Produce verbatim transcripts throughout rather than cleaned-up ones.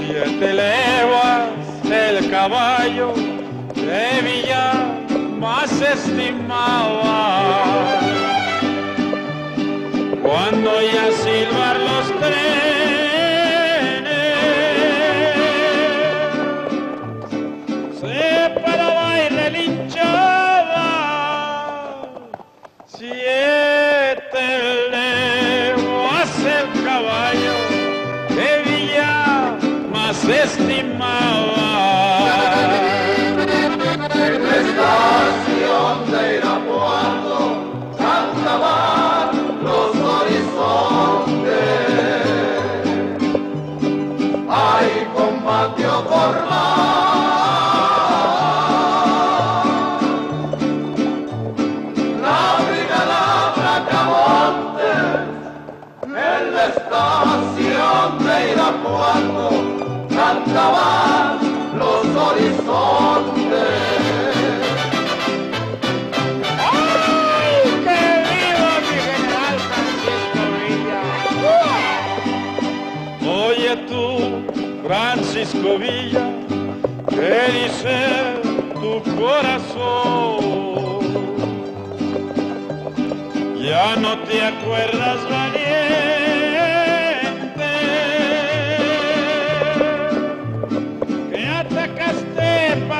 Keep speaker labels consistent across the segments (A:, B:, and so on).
A: Siete leguas el caballo de Villa más estimaba. Cuando ya silbar los trenes, se paraba y relinchaba. Siete leguas el caballo de Villa más estimaba.
B: En la estación de Irapuato cantaban los horizontes. Hay combatió formal la brigada Bracamontes. En la estación de Irapuato cantaban los horizontes.
A: ¡Ay, qué viva mi general Francisco Villa! Oye tú, Francisco Villa, ¿qué dice tu corazón? Ya no te acuerdas, valiente, que atacaste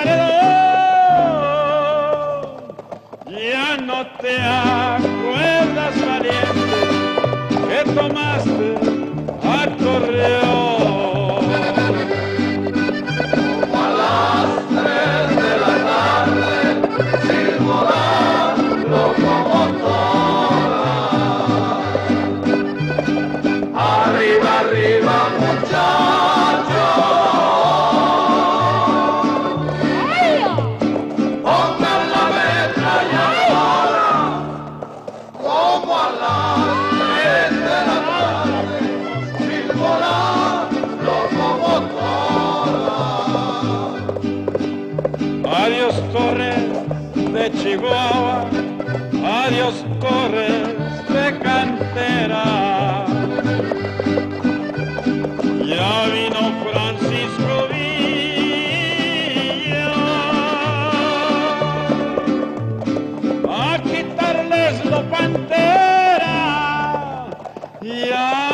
A: Paredón. Ya no te acuerdas, valiente, que tomaste a Torreón.
B: Como a las tres de la tarde silbó la locomotora. Arriba, arriba, muchachos, pongan la ametralladora. Como a las tres de la tarde silbó la locomotora.
A: Adiós Torres de Chihuahua, adiós Torres de cantera. Ya vino Francisco Villa a quitarles la pantera. Ya